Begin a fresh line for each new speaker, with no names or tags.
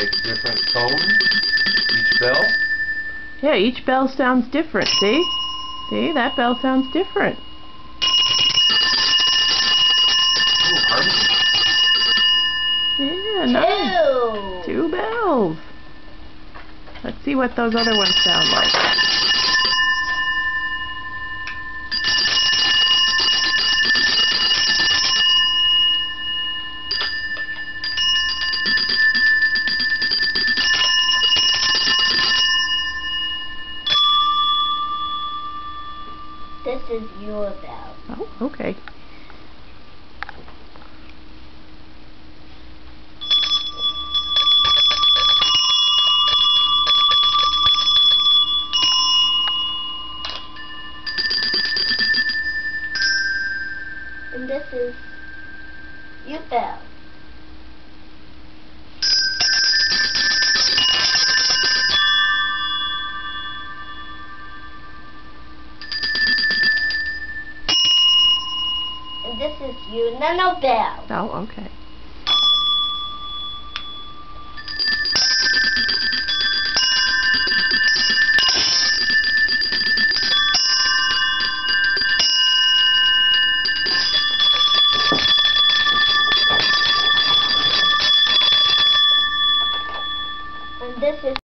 like different tones, each bell?
Yeah, each bell sounds different, see? See, that bell sounds different.
Ooh, harmony.
Yeah, nice. Two bells. Let's see what those other ones sound like.
This is your bell.
Oh, okay.
And this is your bell. And this is your nano bell.
Oh, okay.